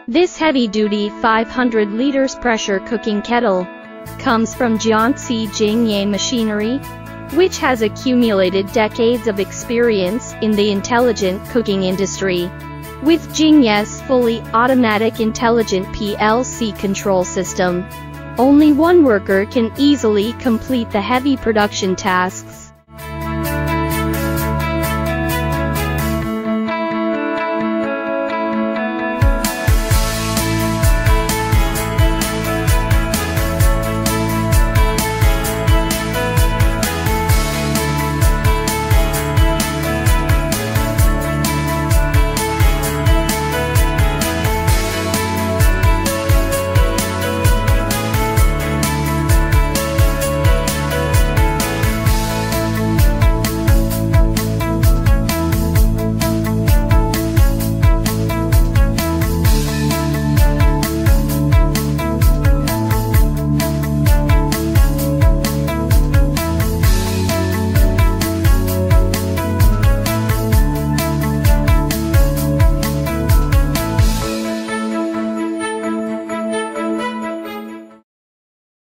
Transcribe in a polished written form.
This heavy-duty 500 liters pressure cooking kettle comes from JIANGXI JINGYE Machinery, which has accumulated decades of experience in the intelligent cooking industry. With JIANGXI's fully automatic intelligent PLC control system, only one worker can easily complete the heavy production tasks.